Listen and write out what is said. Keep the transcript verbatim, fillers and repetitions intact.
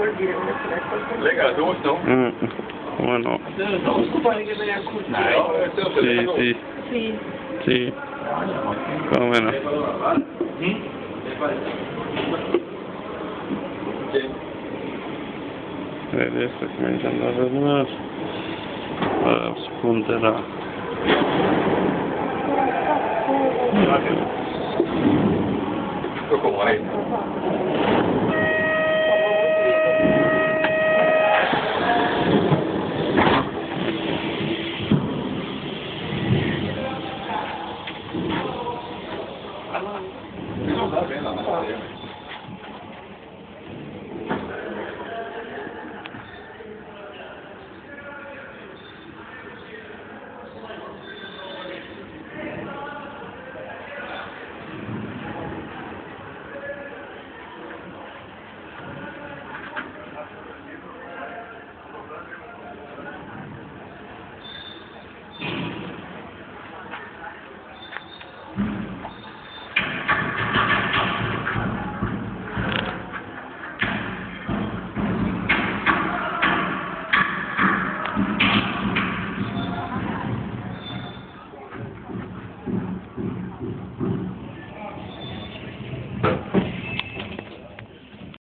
vuol dire come se l'è qualcosa? Lega, giusto? Mm. Come no? Giusto poi che viene a cucire. Sì, sì, Sì. sì. Come no? Vedi, adesso cominciando a radunare. Ora spunterà. Ecco come